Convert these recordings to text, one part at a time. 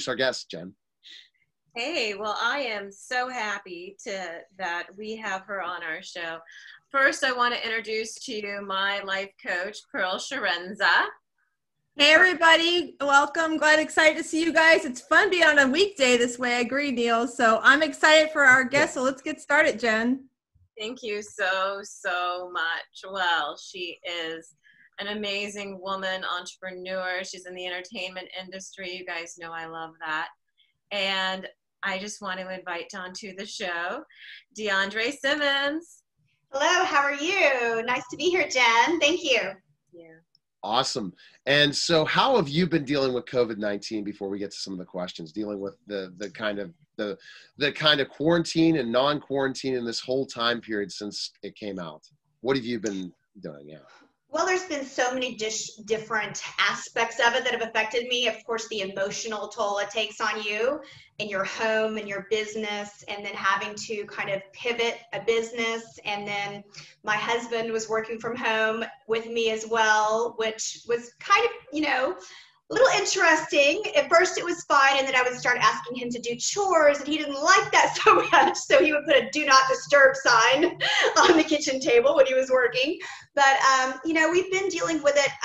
introduce our guest, Jen. Hey, well, I am so happy that we have her on our show. First, I want to introduce to you my life coach, Pearl Sharenza. Hey everybody, welcome. Excited to see you guys. It's fun being on a weekday this way. I agree, Neil. So I'm excited for our guest. So let's get started, Jen. Thank you so much. Well, she is an amazing woman, entrepreneur. She's in the entertainment industry. You guys know I love that. And I just want to invite onto the show, DeAndre Simmons. Hello, how are you? Nice to be here, Jen. Thank you. Yeah. Awesome. And so how have you been dealing with COVID-19 before we get to some of the questions, dealing with the kind of quarantine and non-quarantine in this whole time period since it came out? What have you been doing? Yeah. Well, there's been so many different aspects of it that have affected me. Of course, the emotional toll it takes on you and your home and your business, and then having to kind of pivot a business. And then my husband was working from home with me as well, which was kind of, a little interesting. At first it was fine, and then I would start asking him to do chores, and he didn't like that so much. So he would put a do not disturb sign on the kitchen table when he was working. But, we've been dealing with it.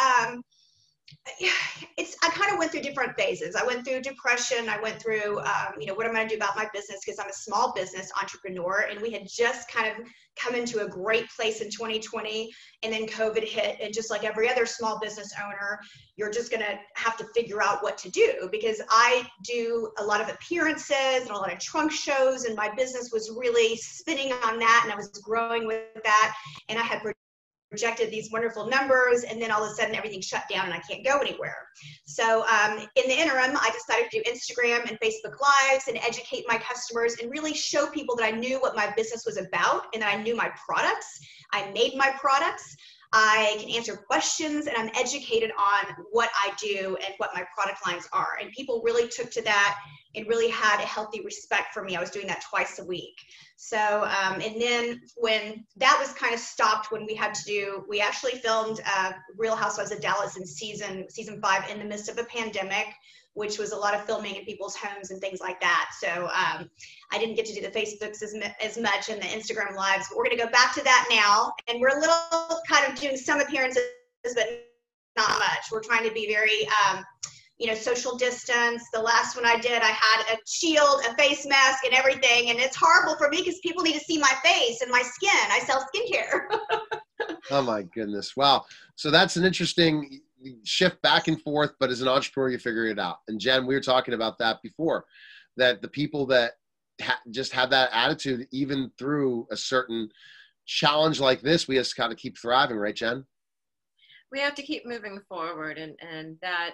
I kind of went through different phases. I went through depression. I went through, what am I going to do about my business? Because I'm a small business entrepreneur, and we had just kind of come into a great place in 2020, and then COVID hit. And just like every other small business owner, you're just going to have to figure out what to do, because I do a lot of appearances and a lot of trunk shows, and my business was really spinning on that, and I was growing with that, and I had projected these wonderful numbers, and then all of a sudden everything shut down and I can't go anywhere. So in the interim, I decided to do Instagram and Facebook Lives and educate my customers and really show people that I knew what my business was about and that I knew my products. I made my products. I can answer questions, and I'm educated on what I do and what my product lines are. And people really took to that and really had a healthy respect for me. I was doing that twice a week. So, and then when that was kind of stopped, when we actually filmed Real Housewives of Dallas in season 5 in the midst of a pandemic, which was a lot of filming in people's homes and things like that. So I didn't get to do the Facebooks as much and the Instagram Lives, but we're going to go back to that now. And we're a little kind of doing some appearances, but not much. We're trying to be very, social distance. The last one I did, I had a shield, a face mask, and everything. And it's horrible for me because people need to see my face and my skin. I sell skincare. Oh my goodness. Wow. So that's an interesting shift back and forth, but as an entrepreneur, you figure it out. And Jen, we were talking about that before, that the people that just have that attitude, even through a certain challenge like this, we just got to keep thriving, right, Jen? We have to keep moving forward, and that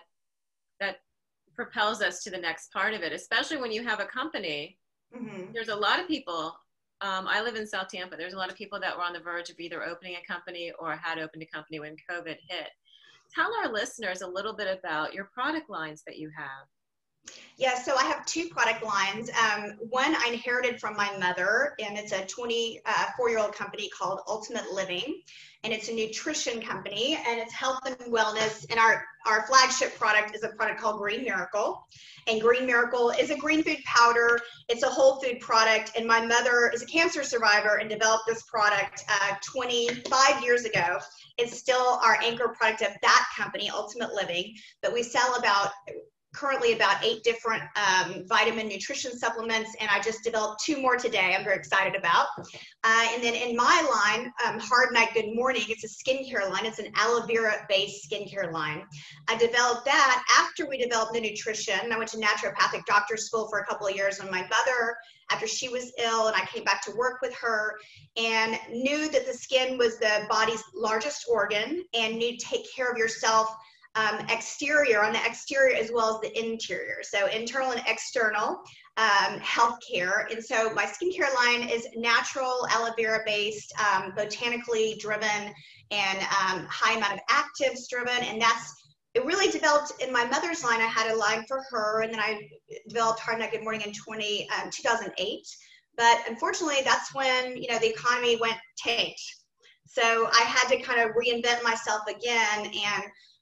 propels us to the next part of it, especially when you have a company. Mm-hmm. There's a lot of people, I live in South Tampa, there's a lot of people that were on the verge of either opening a company or had opened a company when COVID hit. Tell our listeners a little bit about your product lines that you have. Yeah, so I have 2 product lines. One I inherited from my mother, and it's a 24-year-old company called Ultimate Living, and it's a nutrition company, and it's health and wellness. And our flagship product is a product called Green Miracle, and Green Miracle is a green food powder. It's a whole food product, and my mother is a cancer survivor and developed this product 25 years ago. It's still our anchor product of that company, Ultimate Living, but we sell currently about 8 different vitamin nutrition supplements, and I just developed 2 more today I'm very excited about. And then in my line, Hard Night Good Morning, it's a skincare line. It's an aloe vera based skincare line. I developed that after we developed the nutrition. I went to naturopathic doctor school for a couple of years when my mother, after she was ill, and I came back to work with her and knew that the skin was the body's largest organ and knew to take care of yourself on the exterior as well as the interior. So internal and external healthcare. And so my skincare line is natural, aloe vera based, botanically driven, and high amount of actives driven. And it really developed in my mother's line. I had a line for her, and then I developed Hard Night Good Morning in 2008. But unfortunately, that's when, the economy went tanked. So I had to kind of reinvent myself again. And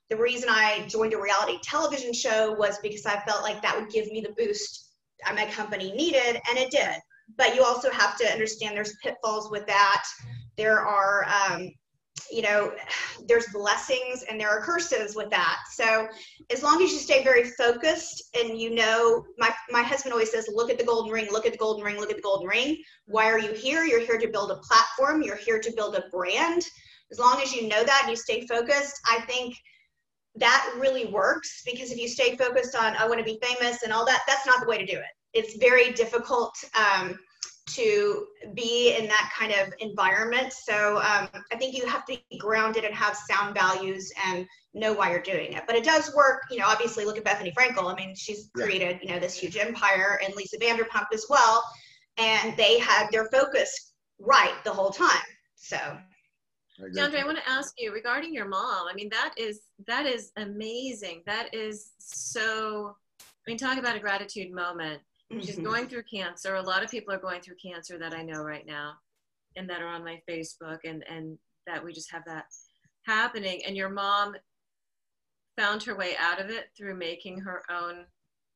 The reason I joined a reality television show was because I felt like that would give me the boost my company needed, and it did. But you also have to understand there's pitfalls with that. There are, you know, there's blessings and there are curses with that. So as long as you stay very focused and you know, my husband always says, look at the golden ring, look at the golden ring, look at the golden ring. Why are you here? You're here to build a platform. You're here to build a brand. As long as you know that and you stay focused, I think that really works, because if you stay focused on, I want to be famous and all that, that's not the way to do it. It's very difficult to be in that kind of environment. So I think you have to be grounded and have sound values and know why you're doing it. But it does work. You know, obviously look at Bethany Frankel. I mean, she's created, you know, this huge empire, and Lisa Vanderpump as well. And they had their focus right the whole time. So. DeAndre, I want to ask you regarding your mom. I mean, that is amazing. That is so, I mean, talk about a gratitude moment. She's going through cancer. A lot of people are going through cancer that I know right now and that are on my Facebook, and that we just have that happening. And your mom found her way out of it through making her own,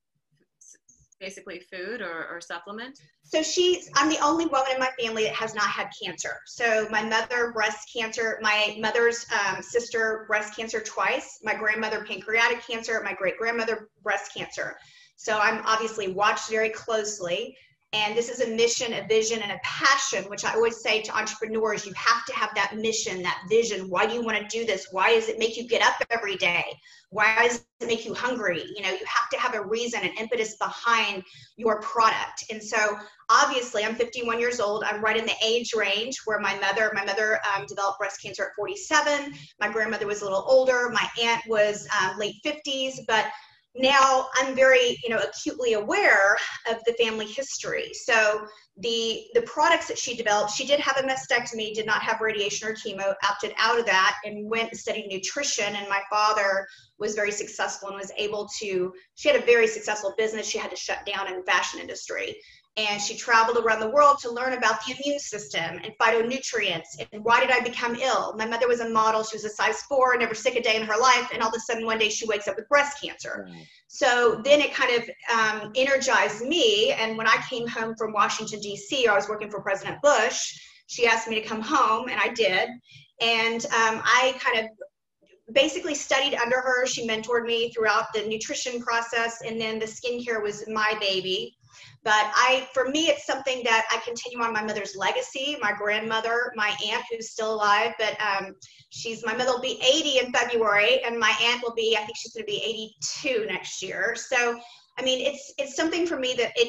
basically food or supplement? So I'm the only woman in my family that has not had cancer. So my mother, breast cancer, my mother's sister, breast cancer twice, my grandmother, pancreatic cancer, my great-grandmother, breast cancer. So I'm obviously watched very closely. And this is a mission, a vision, and a passion, which I always say to entrepreneurs, you have to have that mission, that vision. Why do you want to do this? Why does it make you get up every day? Why does it make you hungry? You know, you have to have a reason, an impetus behind your product. And so obviously I'm 51 years old. I'm right in the age range where my mother developed breast cancer at 47. My grandmother was a little older. My aunt was late 50s, but now I'm very, you know, acutely aware of the family history. So the products that she developed, she did have a mastectomy, did not have radiation or chemo, opted out of that and went and studied nutrition. And my father was very successful and was able to, she had a very successful business. She had to shut down in the fashion industry. And she traveled around the world to learn about the immune system and phytonutrients and why did I become ill. My mother was a model. She was a size 4, never sick a day in her life. And all of a sudden one day she wakes up with breast cancer. Right. So then it kind of energized me. And when I came home from Washington, D.C., I was working for President Bush. She asked me to come home, and I did. And I kind of basically studied under her. She mentored me throughout the nutrition process. And then the skincare was my baby. But for me, it's something that I continue on my mother's legacy. My grandmother, my aunt, who's still alive, but my mother will be 80 in February, and my aunt will be, I think she's going to be 82 next year. So, I mean, it's something for me that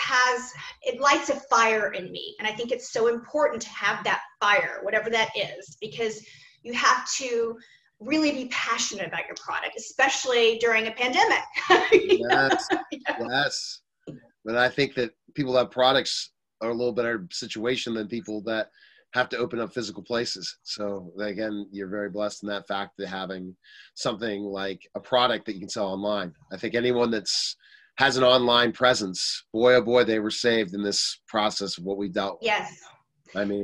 it lights a fire in me. And I think it's so important to have that fire, whatever that is, because you have to really be passionate about your product, especially during a pandemic. Yes, yes. But I think that people that have products are a little better situation than people that have to open up physical places. So again, you're very blessed in that fact that having something like a product that you can sell online. I think anyone has an online presence, boy, oh boy, they were saved in this process of what we dealt with. Yes. I mean,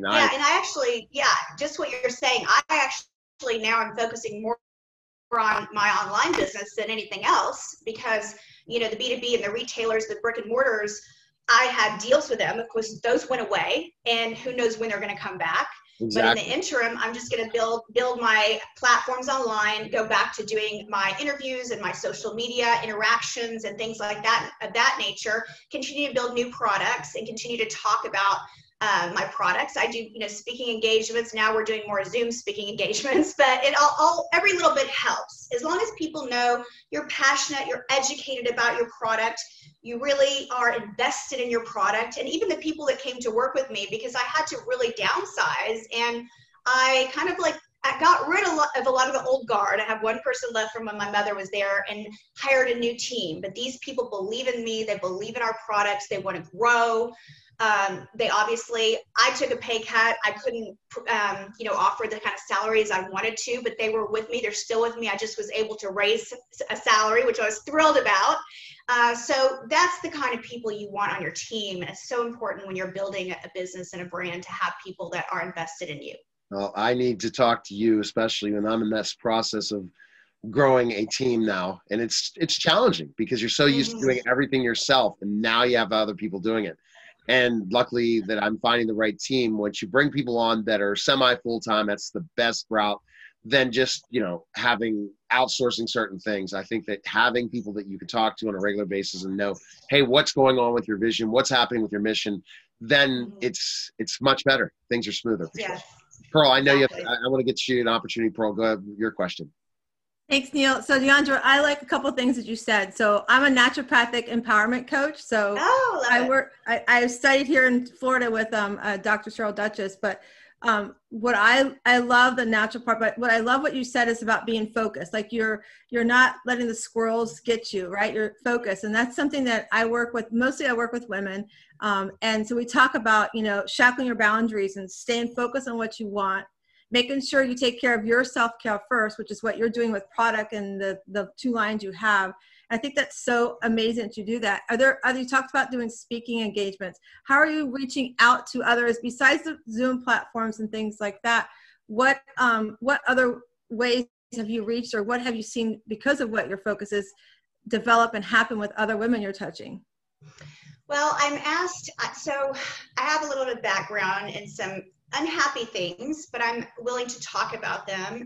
just what you're saying, I actually now I'm focusing more on my online business than anything else, because you know, the B2B and the retailers, the brick and mortars, I had deals with them. Of course, those went away, and who knows when they're going to come back. Exactly. But in the interim, I'm just going to build my platforms online, go back to doing my interviews and my social media interactions and things like that, of that nature, continue to build new products and continue to talk about my products. I do, you know, speaking engagements. Now we're doing more Zoom speaking engagements, but every little bit helps. As long as people know you're passionate, you're educated about your product, you really are invested in your product. And even the people that came to work with me, because I had to really downsize, and I kind of I got rid of a lot of the old guard. I have one person left from when my mother was there, and hired a new team. But these people believe in me. They believe in our products. They want to grow. I took a pay cut. I couldn't, offer the kind of salaries I wanted to, but they were with me. They're still with me. I just was able to raise a salary, which I was thrilled about. So that's the kind of people you want on your team. And it's so important when you're building a business and a brand to have people that are invested in you. Well, I need to talk to you, especially when I'm in this process of growing a team now, and it's challenging because you're so used to doing everything yourself, and now you have other people doing it. And luckily that I'm finding the right team. Once you bring people on that are semi full-time, that's the best route than just, you know, having outsourcing certain things. I think that having people that you can talk to on a regular basis and know, hey, what's going on with your vision, what's happening with your mission, then it's much better. Things are smoother. For sure. Pearl, I know exactly. I want to get you an opportunity. Pearl, go ahead with your question. Thanks, Neil. So, Deandra, I like a couple of things that you said. So, I'm a naturopathic empowerment coach. So, I studied here in Florida with Dr. Cheryl Duchess. But what I love the natural part, but what I love what you said is about being focused. Like you're not letting the squirrels get you, right? You're focused, and that's something that I work with. Mostly, I work with women, and so we talk about, you know, shackling your boundaries and staying focused on what you want. Making sure you take care of your self-care first, which is what you're doing with product and the 2 lines you have. I think that's so amazing that you do that. You talked about doing speaking engagements. How are you reaching out to others besides the Zoom platforms and things like that? What other ways have you reached, or what have you seen because of what your focus is develop and happen with other women you're touching? Well, I'm asked, so I have a little bit of background in some unhappy things, but I'm willing to talk about them.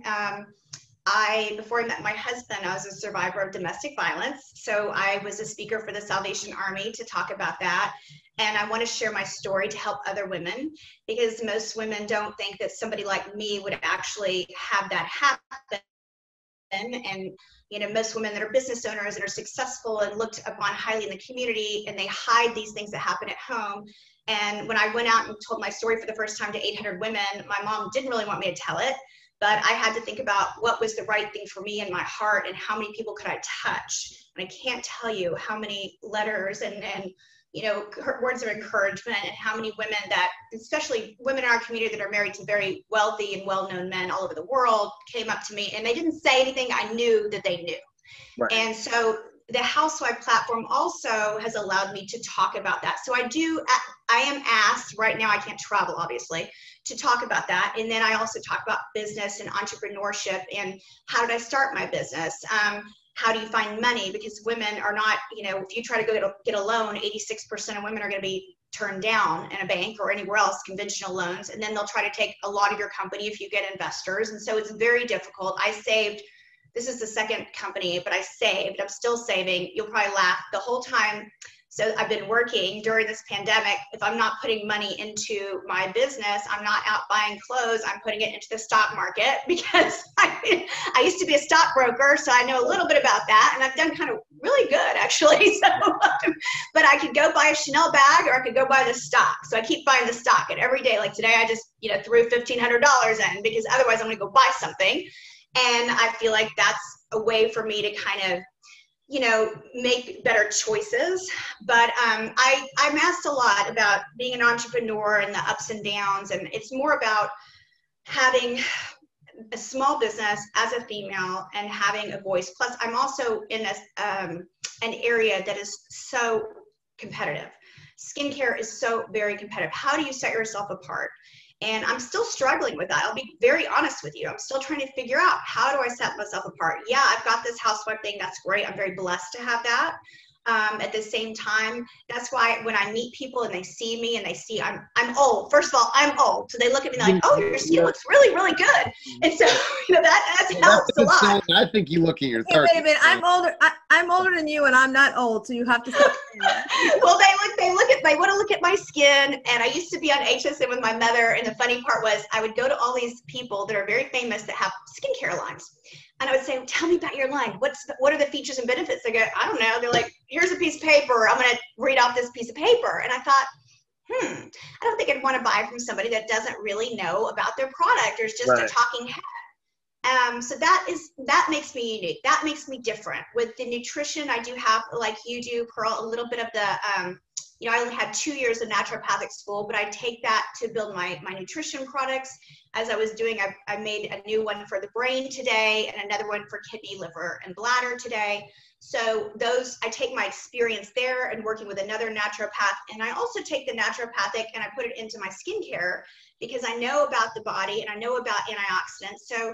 Before I met my husband, I was a survivor of domestic violence. So I was a speaker for the Salvation Army to talk about that. And I want to share my story to help other women, because most women don't think that somebody like me would actually have that happen. And, you know, most women that are business owners and are successful and looked upon highly in the community, and they hide these things that happen at home. And when I went out and told my story for the first time to 800 women, my mom didn't really want me to tell it, but I had to think about what was the right thing for me in my heart and how many people could I touch. And I can't tell you how many letters and you know, words of encouragement, and how many women that, especially women in our community that are married to very wealthy and well-known men all over the world, came up to me and they didn't say anything. I knew that they knew. Right. And so the Housewife platform also has allowed me to talk about that. So I am asked right now, I can't travel obviously, to talk about that. And then I also talk about business and entrepreneurship and how did I start my business? How do you find money? Because women are not, you know, if you try to go get a loan, 86% of women are going to be turned down in a bank or anywhere else, conventional loans. And then they'll try to take a lot of your company if you get investors. And so it's very difficult. This is the second company, but I saved. I'm still saving. You'll probably laugh the whole time. So I've been working during this pandemic. If I'm not putting money into my business, I'm not out buying clothes. I'm putting it into the stock market, because I used to be a stockbroker, so I know a little bit about that, and I've done kind of really good actually. So, but I could go buy a Chanel bag, or I could go buy the stock. So I keep buying the stock, and every day, like today, I just threw $1,500 in, because otherwise I'm going to go buy something. And I feel like that's a way for me to kind of, make better choices. But I'm asked a lot about being an entrepreneur and the ups and downs. And it's more about having a small business as a female and having a voice. Plus, I'm also in an area that is so competitive. Skincare is so very competitive. How do you set yourself apart? And I'm still struggling with that. I'll be very honest with you. I'm still trying to figure out, how do I set myself apart? Yeah, I've got this housewife thing. That's great. I'm very blessed to have that. At the same time, that's why when I meet people and they see me and they see I'm old. First of all, I'm old. So they look at me like, oh, your skin looks really, really good. And so, that helps a lot. I think you look in your 30s. Wait a minute. I'm older than you, and I'm not old. So you have to stop saying that. Well, they want to look at my skin. And I used to be on HSN with my mother. And the funny part was I would go to all these people that are very famous that have skincare lines. And I would say, tell me about your line. What are the features and benefits? They go, I don't know. They're like, here's a piece of paper. I'm going to read off this piece of paper. And I thought, I don't think I'd want to buy from somebody that doesn't really know about their product or is just a talking head. So that makes me unique. That makes me different. With the nutrition, I do have, like you do, Pearl, a little bit of the, I only had 2 years of naturopathic school, but I take that to build my nutrition products. As I was doing, I made a new one for the brain today and another one for kidney, liver, and bladder today. So I take my experience there and working with another naturopath, and I also take the naturopathic and I put it into my skincare because I know about the body and I know about antioxidants. So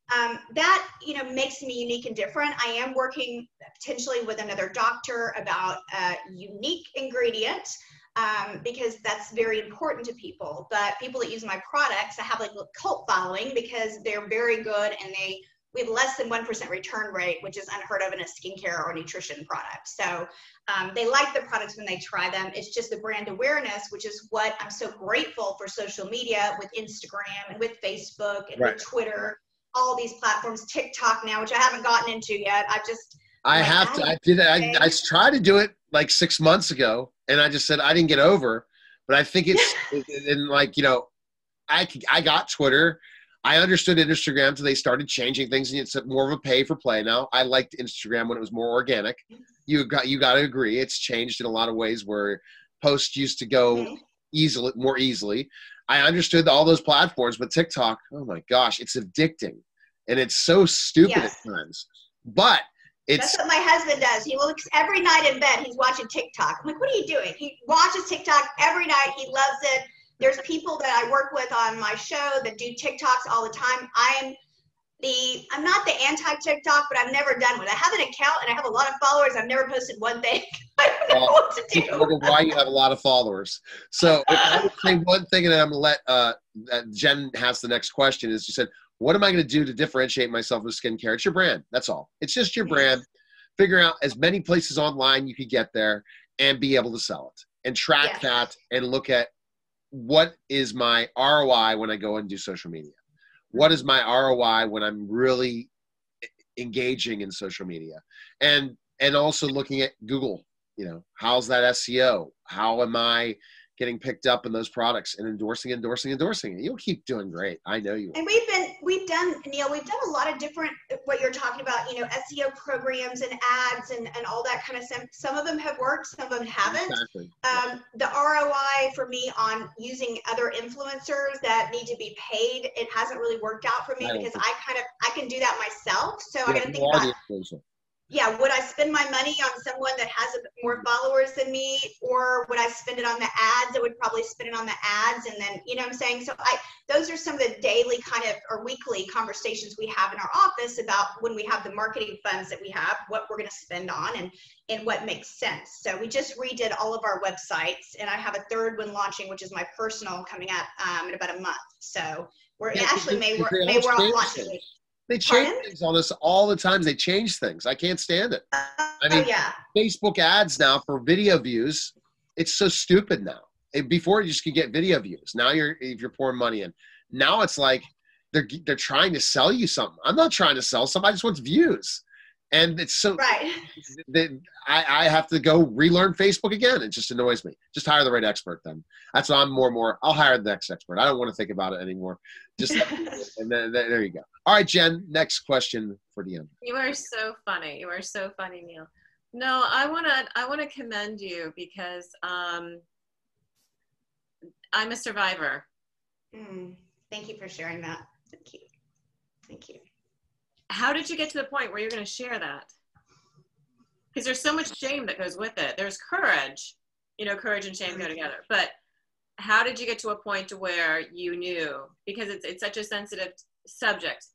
that, makes me unique and different. I am working potentially with another doctor about a unique ingredient, because that's very important to people. But people that use my products, I have like a cult following because they're very good, and we have less than 1% return rate, which is unheard of in a skincare or nutrition product. So they like the products when they try them. It's just the brand awareness, which is what I'm so grateful for social media with Instagram and with Facebook and with Twitter, all these platforms, TikTok now, which I haven't gotten into yet. I tried to do it like 6 months ago, and I just said I didn't get over, but I think it's and like, I got Twitter. I understood Instagram until they started changing things, and it's more of a pay for play now. I liked Instagram when it was more organic. You got to agree, it's changed in a lot of ways where posts used to go more easily. I understood all those platforms, but TikTok, oh my gosh, it's addicting, and it's so stupid at times. But that's what my husband does. He looks every night in bed. He's watching TikTok. I'm like, what are you doing? He watches TikTok every night. He loves it. There's people that I work with on my show that do TikToks all the time. I'm not the anti-TikTok, but I've never done one. I have an account and I have a lot of followers. I've never posted one thing. I don't know what to do. Wonder why you have a lot of followers. So if I would say one thing, and then I'm going to let Jen ask the next question, is you said, what am I going to do to differentiate myself with skincare? It's your brand. That's all. It's just your brand. Figure out as many places online you could get there and be able to sell it, and track that, and look at what is my ROI when I go and do social media? What is my ROI when I'm really engaging in social media? And also looking at Google, how's that SEO? How am I getting picked up in those products and endorsing it? You'll keep doing great. I know you will. And we've done, Neil, we've done a lot of different, what you're talking about, SEO programs and ads and all that kind of stuff. Some of them have worked, some of them haven't. Exactly. The ROI for me on using other influencers that need to be paid, it hasn't really worked out for me because I can do that myself. So I got to think about, would I spend my money on someone that has more followers than me, or would I spend it on the ads? I would probably spend it on the ads, and then, what I'm saying? So those are some of the daily or weekly conversations we have in our office about when we have the marketing funds that we have, what we're going to spend on and what makes sense. So we just redid all of our websites, and I have a third one launching, which is my personal, coming up in about a month. So we're actually may we're launching it. They change things on us all the time. They change things. I can't stand it. Facebook ads now for video views, it's so stupid now. Before you just could get video views. Now if you're pouring money in. Now it's like they're trying to sell you something. I'm not trying to sell something. I just want views. And it's so I have to go relearn Facebook again. It just annoys me. Just hire the right expert then. That's why I'm more. I'll hire the next expert. I don't want to think about it anymore. Just and then there you go. All right, Jen. Next question for Deanna. You are so funny. You are so funny, Neil. No, I wanna commend you because I'm a survivor. Thank you for sharing that. Thank you. How did you get to the point where you're going to share that? Because there's so much shame that goes with it. There's courage, courage and shame go together. But how did you get to a point to where you knew? Because it's such a sensitive subject.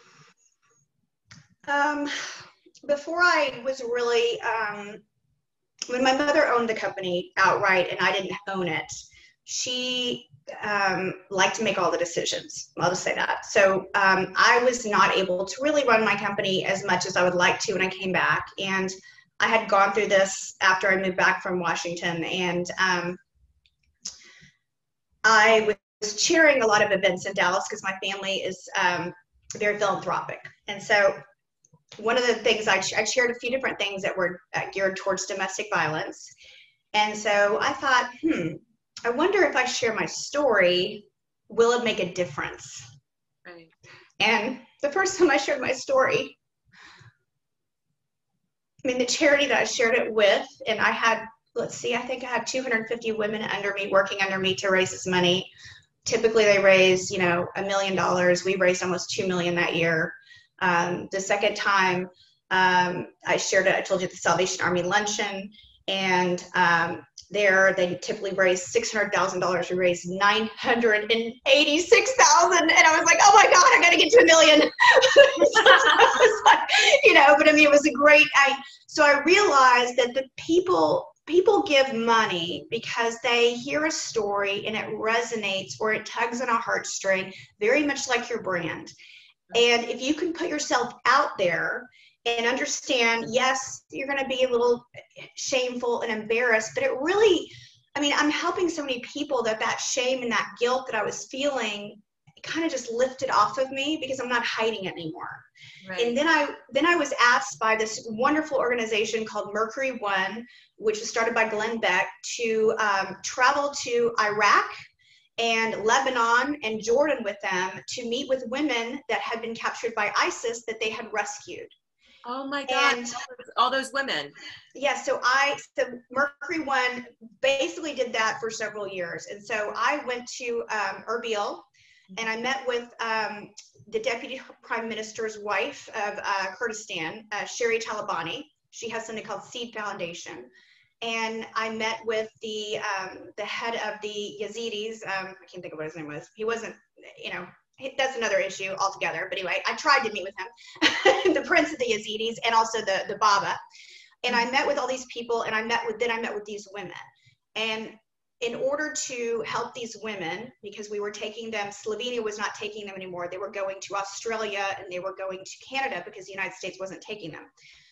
Before I was really, when my mother owned the company outright and I didn't own it, she liked to make all the decisions. I'll just say that. So I was not able to really run my company as much as I would like to when I came back. And I had gone through this after I moved back from Washington. And I was chairing a lot of events in Dallas because my family is very philanthropic. And so one of the things I chaired a few different things that were geared towards domestic violence. And so I thought, I wonder if I share my story, will it make a difference? Right. And the first time I shared my story, the charity that I shared it with, and I had, I think I had 250 women working under me to raise this money. Typically they raise, $1 million. We raised almost $2 million that year. The second time I shared it, I told you at the Salvation Army luncheon, and there. They typically raise $600,000. We raised $986,000. And I was like, oh my God, I got to get to $1 million. But I mean, it was a great, so I realized that the people give money because they hear a story and it resonates or it tugs on a heartstring, very much like your brand. And if you can put yourself out there and understand, yes, you're going to be a little shameful and embarrassed, but it really, I mean, I'm helping so many people that shame and that guilt that I was feeling kind of just lifted off of me because I'm not hiding it anymore. Right. And then I was asked by this wonderful organization called Mercury One, which was started by Glenn Beck, to travel to Iraq and Lebanon and Jordan with them to meet with women that had been captured by ISIS that they had rescued. Oh my God, all those women. Yeah, so Mercury One basically did that for several years. And so I went to Erbil, and I met with the Deputy Prime Minister's wife of Kurdistan, Sherry Talabani. She has something called Seed Foundation. And I met with the head of the Yazidis. I can't think of what his name was. He wasn't, that's another issue altogether. But anyway, I tried to meet with him, the prince of the Yazidis, and also the Baba. And I met with all these people, and I met with these women. And in order to help these women, because we were taking them, Slovenia was not taking them anymore. They were going to Australia and they were going to Canada because the United States wasn't taking them.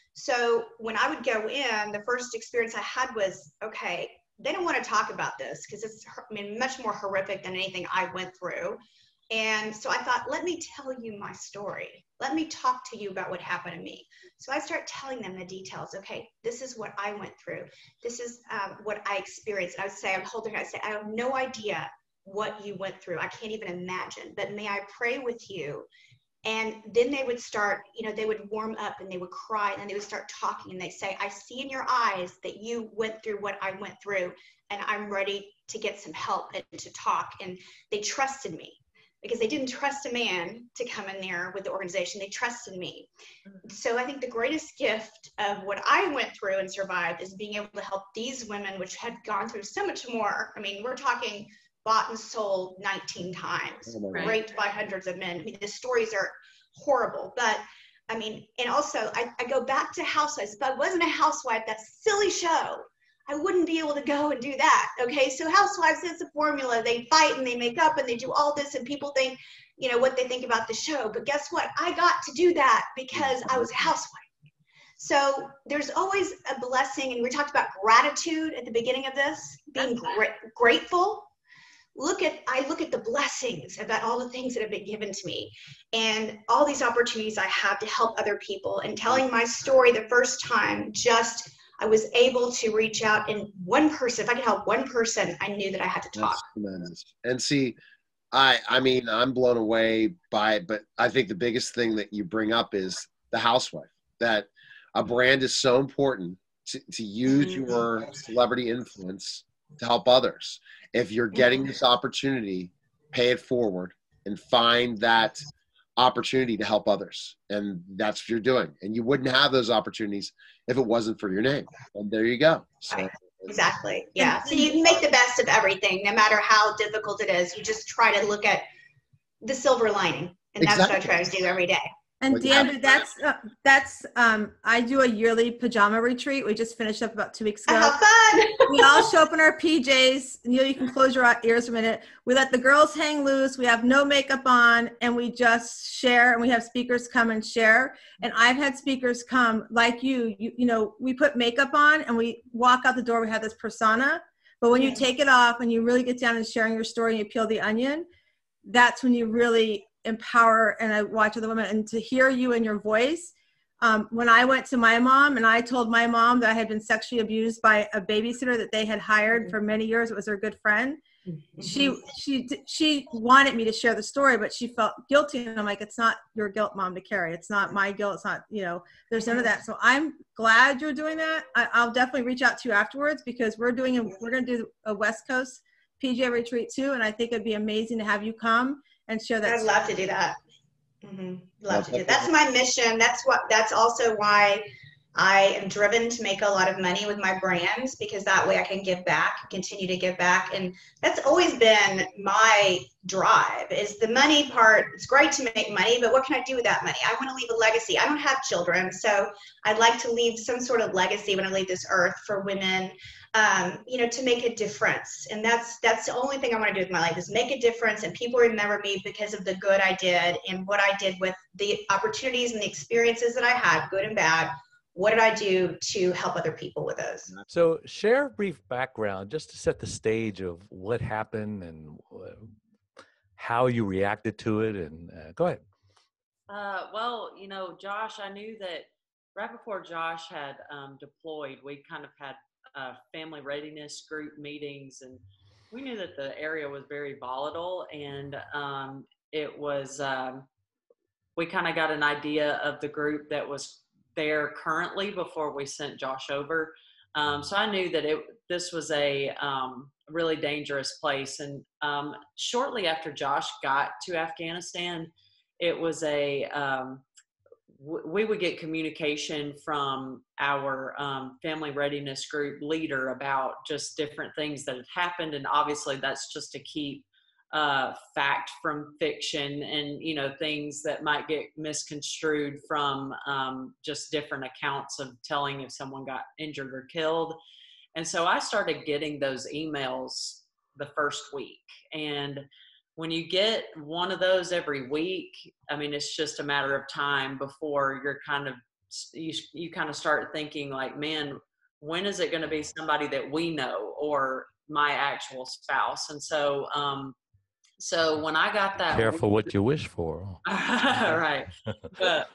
So when I would go in, the first experience I had was, okay, they don't want to talk about this because it's, much more horrific than anything I went through. And so I thought, let me tell you my story. Let me talk to you about what happened to me. So I start telling them the details. Okay, this is what I went through. This is what I experienced. And I would say, I have no idea what you went through. I can't even imagine, but may I pray with you? And then they would start, they would warm up and they would cry and they would start talking and they say, I see in your eyes that you went through what I went through and I'm ready to get some help and to talk. And they trusted me. Because they didn't trust a man to come in there with the organization. They trusted me. So I think the greatest gift of what I went through and survived is being able to help these women, which had gone through so much more. I mean, we're talking bought and sold 19 times, raped by hundreds of men. I mean, the stories are horrible. But I mean, and also I go back to Housewives. If I wasn't a housewife, that silly show, I wouldn't be able to go and do that. Okay, so Housewives is a formula. They fight and they make up and they do all this, and people think, what they think about the show. But guess what? I got to do that because I was a housewife. So there's always a blessing, and we talked about gratitude at the beginning of this, being grateful. I look at the blessings about all the things that have been given to me and all these opportunities I have to help other people. And telling my story the first time, I was able to reach out, and one person, if I could help one person, I knew that I had to talk. And see, I mean, I'm blown away by it, but I think the biggest thing that you bring up is the housewife, that a brand is so important to use your celebrity influence to help others. If you're getting this opportunity, pay it forward and find that opportunity to help others. And that's what you're doing. And you wouldn't have those opportunities if it wasn't for your name. And there you go. So, right. Exactly. Yeah. So you make the best of everything, no matter how difficult it is. You just try to look at the silver lining. And that's what I try to do every day. And Deandra, that's I do a yearly pajama retreat. We just finished up about 2 weeks ago. How fun! We all show up in our PJs. You can close your ears for a minute. We let the girls hang loose. We have no makeup on, and we just share. And we have speakers come and share. And I've had speakers come like you. We put makeup on, and we walk out the door. We have this persona. But when you take it off and you really get down and sharing your story and you peel the onion, that's when you really empower. And I watch other women, and to hear you and your voice. When I went to my mom and I told my mom that I had been sexually abused by a babysitter that they had hired for many years, it was her good friend. She wanted me to share the story, but she felt guilty. And I'm like, it's not your guilt, Mom, to carry. It's not my guilt. It's not, there's none of that. So I'm glad you're doing that. I'll definitely reach out to you afterwards, because we're going to do a West Coast PJ retreat too. And I think it'd be amazing to have you come and share that. I'd love to do that. Love to do that. That's my mission. That's also why I am driven to make a lot of money with my brands because that way I can give back, continue to give back. And that's always been my drive is the money part. It's great to make money, but what can I do with that money? I want to leave a legacy. I don't have children, so I'd like to leave some sort of legacy when I leave this earth for women, to make a difference. And that's the only thing I want to do with my life is make a difference, and people remember me because of the good I did and what I did with the opportunities and the experiences that I had, good and bad. What did I do to help other people with those? So share a brief background just to set the stage of what happened and how you reacted to it. And go ahead. Well, Josh, I knew that right before Josh had deployed, we kind of had family readiness group meetings, and we knew that the area was very volatile, and it was, we kind of got an idea of the group that was there currently before we sent Josh over. So I knew that this was a really dangerous place. And shortly after Josh got to Afghanistan, it was we would get communication from our family readiness group leader about just different things that had happened. And obviously that's just to keep fact from fiction and, things that might get misconstrued from just different accounts of telling if someone got injured or killed. And so I started getting those emails the first week. And when you get one of those every week, I mean, it's just a matter of time before you're you kind of start thinking like, man, when is it going to be somebody that we know or my actual spouse? And so, so when I got that, careful what you wish for. Right. But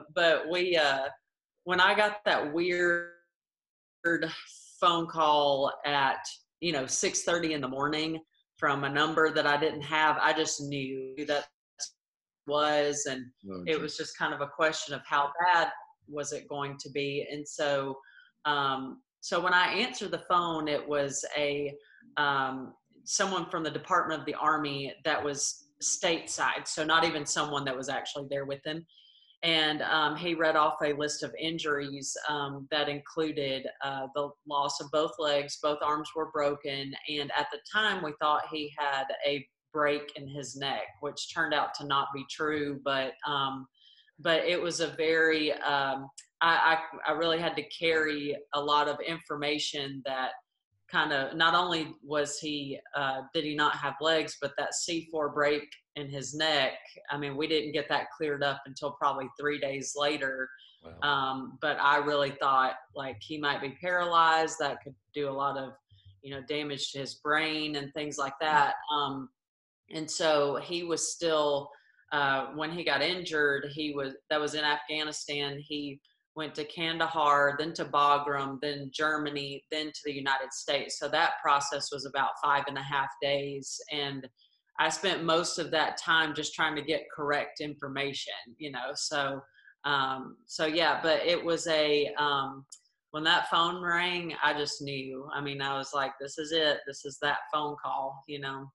when I got that weird phone call at 6:30 in the morning from a number that I didn't have, I just knew that was, and it was just kind of a question of how bad was it going to be. And so, so when I answered the phone, it was someone from the Department of the Army that was stateside, so not even someone that was actually there with him. And he read off a list of injuries that included the loss of both legs, both arms were broken, and at the time we thought he had a break in his neck, which turned out to not be true. But it was a very I really had to carry a lot of information that kind of, not only was did he not have legs, but that C4 break in his neck, I mean, we didn't get that cleared up until probably 3 days later. Wow. But I really thought like he might be paralyzed. That could do a lot of, damage to his brain and things like that. And so he was still, when he got injured, that was in Afghanistan. He went to Kandahar, then to Bagram, then Germany, then to the United States. So that process was about 5.5 days. And I spent most of that time just trying to get correct information, so yeah, but it was when that phone rang, I just knew. I mean, I was like, this is it. This is that phone call,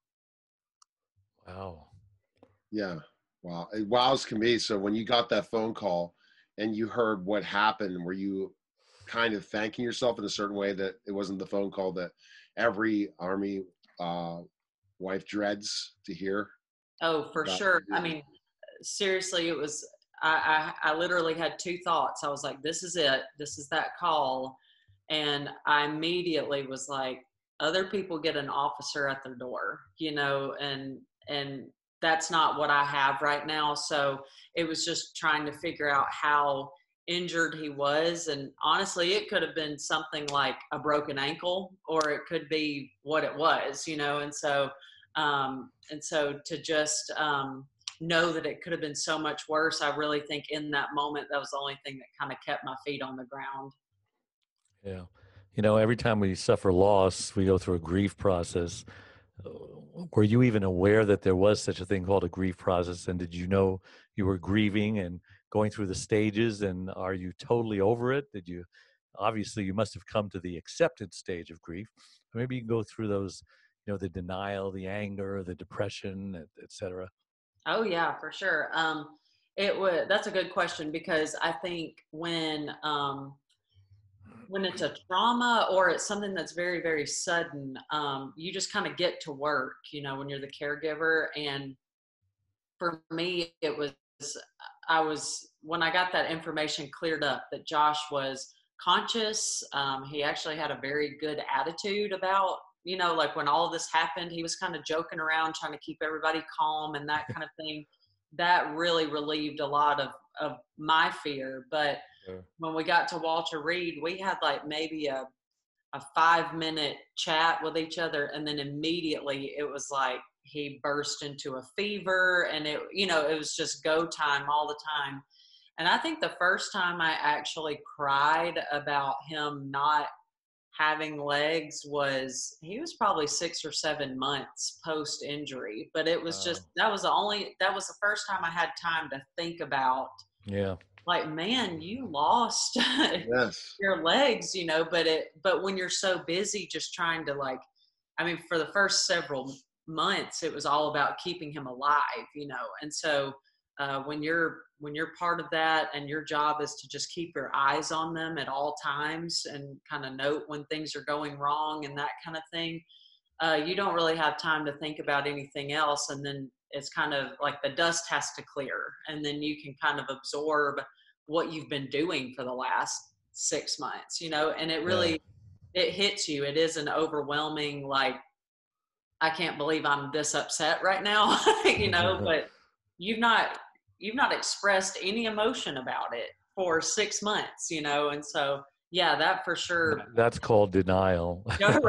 Wow. Yeah. Wow. Wow as can be. So when you got that phone call and you heard what happened, were you kind of thanking yourself in a certain way that it wasn't the phone call that every Army wife dreads to hear? Oh, for sure. I mean, seriously, it was, I literally had two thoughts. I was like, this is it. This is that call. And I immediately was like, other people get an officer at their door, and that's not what I have right now. So it was just trying to figure out how injured he was. And honestly, it could have been something like a broken ankle, or it could be what it was, and so to just know that it could have been so much worse, I really think in that moment, that was the only thing that kind of kept my feet on the ground. Yeah. Every time we suffer loss, we go through a grief process. Were you even aware that there was such a thing called a grief process? And did you know you were grieving and going through the stages? And are you totally over it? Obviously you must have come to the acceptance stage of grief. Maybe you can go through those, the denial, the anger, the depression, et cetera. Oh yeah, for sure. That's a good question, because I think when when it's a trauma or it's something that's very, very sudden, you just kind of get to work, you know, when you're the caregiver. And for me, when I got that information cleared up that Josh was conscious, he actually had a very good attitude about, you know, like when all of this happened, he was kind of joking around, trying to keep everybody calm and that kind of thing. That really relieved a lot of my fear. But when we got to Walter Reed, we had like maybe a 5-minute chat with each other. And then immediately it was like he burst into a fever, and it, you know, it was just go time all the time. And I think the first time I actually cried about him not having legs he was probably 6 or 7 months post injury. But it was just, that was the first time I had time to think about, like, man, you lost your legs, you know. But when you're so busy just trying to, like, I mean, for the first several months, it was all about keeping him alive, you know. And so when you're part of that, and your job is to just keep your eyes on them at all times and kind of note when things are going wrong and that kind of thing, you don't really have time to think about anything else. And then it's kind of like the dust has to clear, and then you can kind of absorb what you've been doing for the last 6 months, you know. And it really, it hits you. It is an overwhelming, like, I can't believe I'm this upset right now, you know, but you've not expressed any emotion about it for 6 months, you know. And so, yeah, that for sure. That's called denial.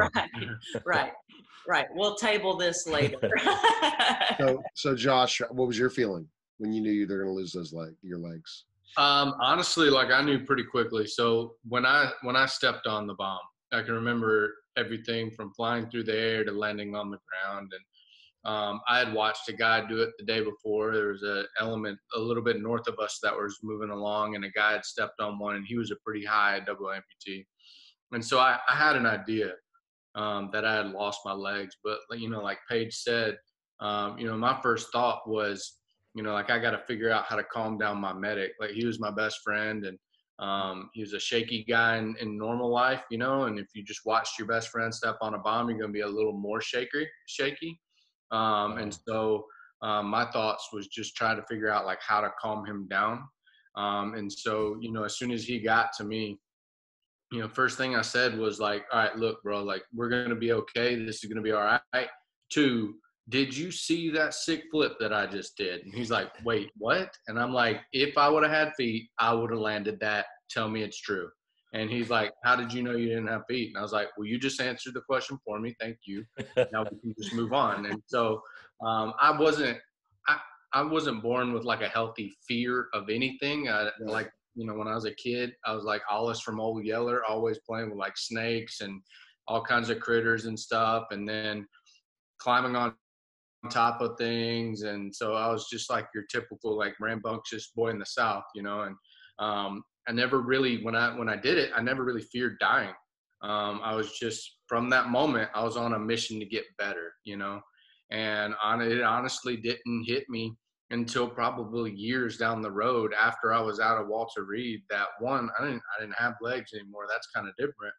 Right. We'll table this later. So Josh, what was your feeling when you knew you were going to lose your legs? Honestly, like, I knew pretty quickly. So when I stepped on the bomb, I can remember everything from flying through the air to landing on the ground. And I had watched a guy do it the day before. There was an element a little bit north of us that was moving along, and a guy had stepped on one, and he was a pretty high double amputee. And so I had an idea that I had lost my legs. But, you know, like Paige said, you know, my first thought was, you know, like, I got to figure out how to calm down my medic. Like, he was my best friend, and he was a shaky guy in normal life, you know, and if you just watched your best friend step on a bomb, you're going to be a little more shaky. And so my thoughts was just try to figure out, like, how to calm him down. And so, you know, as soon as he got to me, you know, first thing I said was like, all right, look, bro, like, we're going to be okay. This is going to be all right. 2, did you see that sick flip that I just did? And he's like, wait, what? And I'm like, if I would have had feet, I would have landed that. Tell me it's true. And he's like, how did you know you didn't have feet? And I was like, well, you just answered the question for me. Thank you. Now we can just move on. And so I wasn't born with like a healthy fear of anything. Like, you know, when I was a kid, I was like Alice from Old Yeller, always playing with like snakes and all kinds of critters and stuff. And then climbing on top of things. And so I was just like your typical, like, rambunctious boy in the South, you know. And I never really, when I did it, I never really feared dying. I was just, from that moment, I was on a mission to get better, you know. And it honestly didn't hit me until probably years down the road after I was out of Walter Reed that, one, I didn't have legs anymore. That's kind of different.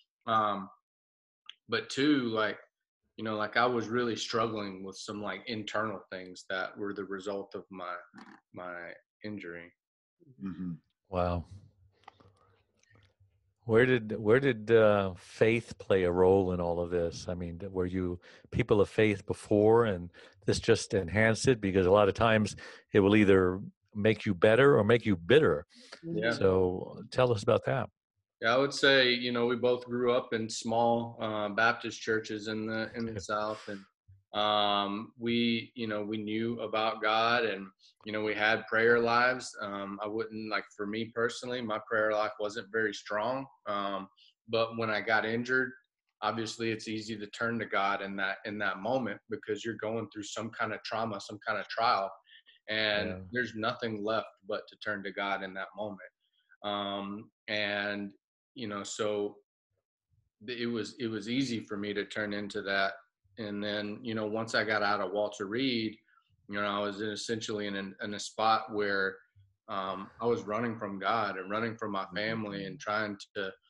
But 2, like, you know, like, I was really struggling with some like internal things that were the result of my injury. Mm-hmm. Wow. Where did faith play a role in all of this? I mean, were you people of faith before, and this just enhanced it? Because a lot of times it will either make you better or make you bitter. Yeah. So tell us about that. Yeah, I would say, you know, we both grew up in small Baptist churches in the South, and we knew about God, and, you know, we had prayer lives. I wouldn't, like, for me personally, my prayer life wasn't very strong. But when I got injured, obviously it's easy to turn to God in that moment, because you're going through some kind of trauma, some kind of trial, and there's nothing left but to turn to God in that moment. And, you know, so it was easy for me to turn into that. And then, you know, once I got out of Walter Reed, you know, I was essentially in a spot where I was running from God and running from my family and trying to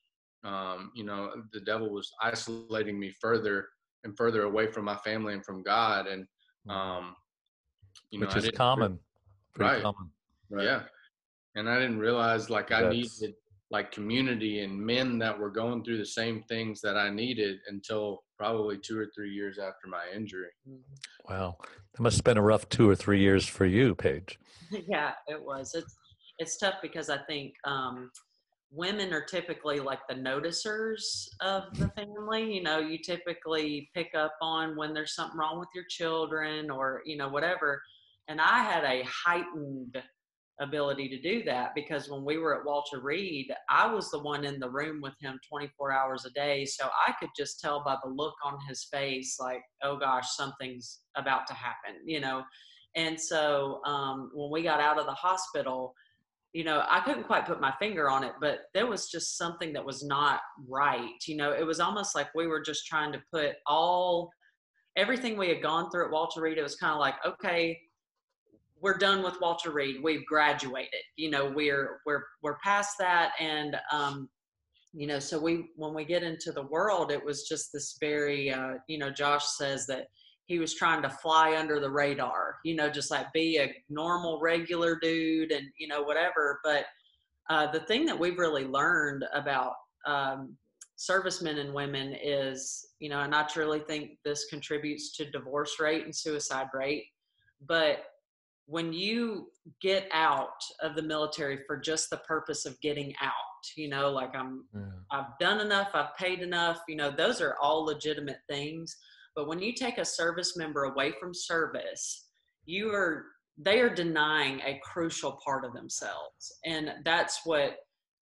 the devil was isolating me further and further away from my family and from God. And, which I is didn't, common, pretty right. common. Right. Yeah. And I didn't realize like I needed like community and men that were going through the same things that I needed until probably 2 or 3 years after my injury. Wow. That must have been a rough 2 or 3 years for you, Paige. Yeah, it was. It's tough because I think women are typically like the noticers of the family. You typically pick up on when there's something wrong with your children or, whatever. And I had a heightened ability to do that because when we were at Walter Reed, I was the one in the room with him 24 hours a day. So I could just tell by the look on his face, like, oh gosh, something's about to happen, And so when we got out of the hospital, I couldn't quite put my finger on it, but there was just something that was not right. It was almost like we were just trying to put everything we had gone through at Walter Reed. It was kind of like, okay, we're done with Walter Reed. We've graduated. We're past that, and so when we get into the world, it was just this very, Josh says that he was trying to fly under the radar, just like be a normal, regular dude and, whatever. But the thing that we've really learned about servicemen and women is, and I truly think this contributes to divorce rate and suicide rate, but when you get out of the military for just the purpose of getting out, like I've done enough, I've paid enough, those are all legitimate things. But when you take a service member away from service, they are denying a crucial part of themselves. And that's what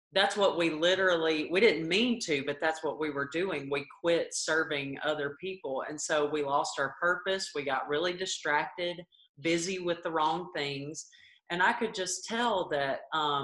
we didn't mean to, but that's what we were doing. We quit serving other people. And so we lost our purpose. We got really distracted, busy with the wrong things. And I could just tell that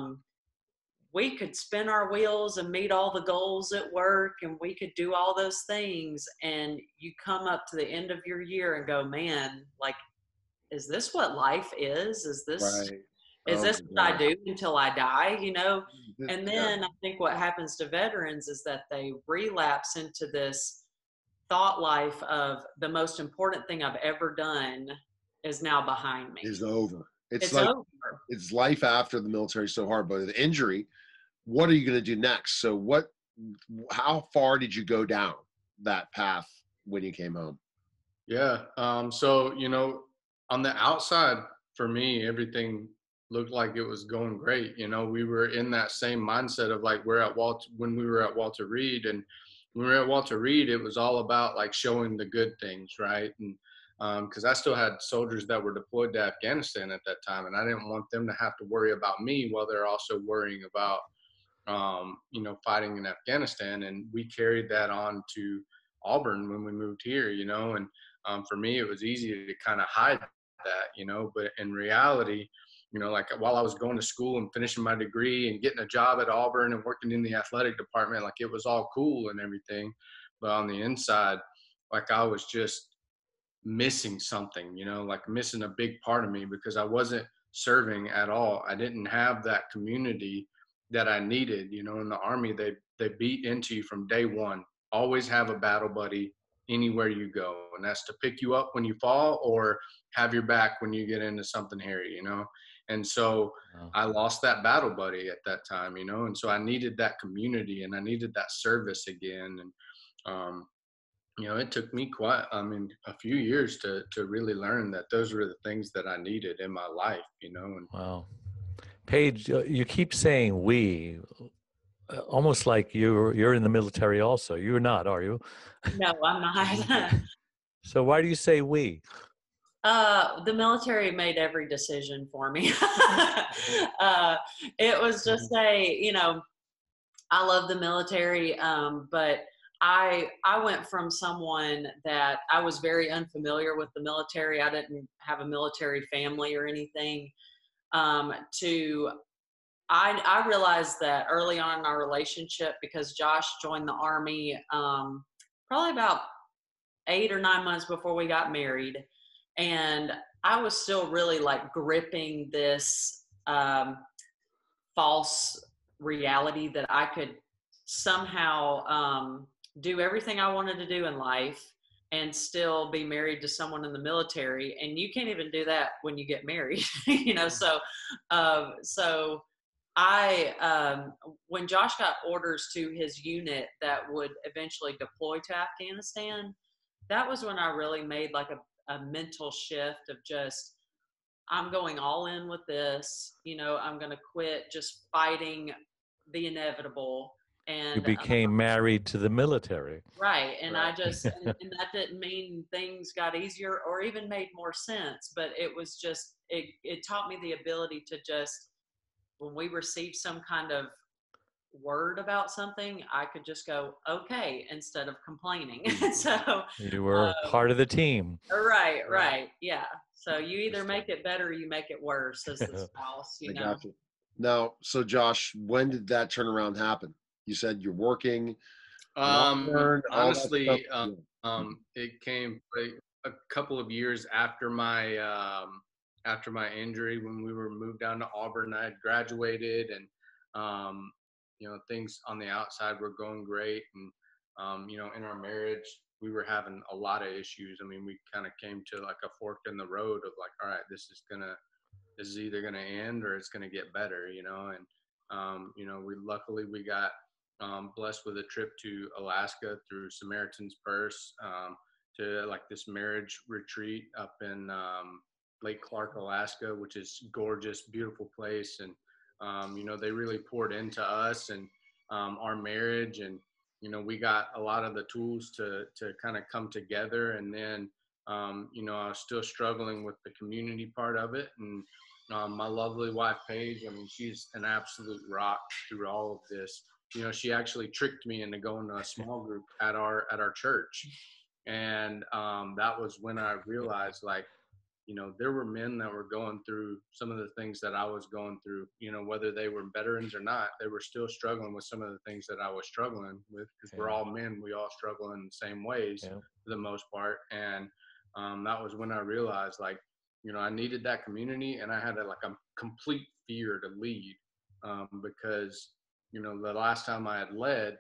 we could spin our wheels and meet all the goals at work and we could do all those things. And you come up to the end of your year and go, man, like, is this what life is? Is this what I do until I die? And then I think what happens to veterans is that they relapse into this thought life of the most important thing I've ever done is now behind me. Is over. It's over. It's life after the military is so hard, but the injury, what are you going to do next? So how far did you go down that path when you came home? Yeah. So, on the outside for me, everything looked like it was going great. We were in that same mindset of like, when we were at Walter Reed, and when we were at Walter Reed, it was all about like showing the good things. Right. And, because I still had soldiers that were deployed to Afghanistan at that time, and I didn't want them to have to worry about me while they're also worrying about, fighting in Afghanistan. And we carried that on to Auburn when we moved here, and for me, it was easy to kind of hide that, but in reality, like while I was going to school and finishing my degree and getting a job at Auburn and working in the athletic department, like it was all cool and everything. But on the inside, like I was just missing something, like missing a big part of me because I wasn't serving at all. I didn't have that community that I needed. In the Army, they beat into you from day one. Always have a battle buddy anywhere you go, and that's to pick you up when you fall or have your back when you get into something hairy, And so I lost that battle buddy at that time, and so I needed that community and I needed that service again. And it took me a few years to really learn that those were the things that I needed in my life, And wow. Paige, you keep saying we, almost like you're in the military also. You're not, are you? No, I'm not. So why do you say we? The military made every decision for me. It was just I love the military, but I went from someone that I was very unfamiliar with the military. I didn't have a military family or anything. To I realized that early on in our relationship, because Josh joined the Army probably about 8 or 9 months before we got married. And I was still really like gripping this false reality that I could somehow do everything I wanted to do in life and still be married to someone in the military. And you can't even do that when you get married, you know? So I, when Josh got orders to his unit that would eventually deploy to Afghanistan, that was when I really made like a mental shift of just, I'm going all in with this, you know, I'm going to quit just fighting the inevitable. And you became married to the military. Right. And right. I just, and that didn't mean things got easier or even made more sense, but it was just, it taught me the ability to just, when we received some kind of word about something, I could just go, okay, instead of complaining. So you were part of the team. Right. Yeah. So you either make it better or you make it worse as the spouse, you know. Got you. Now, so Josh, when did that turnaround happen? You said you're working. Honestly, it came a couple of years after my injury, when we were moved down to Auburn. I had graduated, and you know, things on the outside were going great, and you know, in our marriage, we were having a lot of issues. I mean, we kind of came to like a fork in the road of like, all right, this is either gonna end or it's gonna get better, you know. And you know, we got blessed with a trip to Alaska through Samaritan's Purse, to like this marriage retreat up in Lake Clark, Alaska, which is gorgeous, beautiful place. And you know, they really poured into us and our marriage, and you know, we got a lot of the tools to kind of come together. And then you know, I was still struggling with the community part of it. And my lovely wife Paige, I mean, she's an absolute rock through all of this. You know, she actually tricked me into going to a small group at our church. And that was when I realized, like, you know, there were men that were going through some of the things that I was going through, you know, whether they were veterans or not, they were still struggling with some of the things that I was struggling with, because we're all men. We all struggle in the same ways for the most part. And that was when I realized, like, you know, I needed that community, and I had like a complete fear to lead, because, you know, the last time I had led,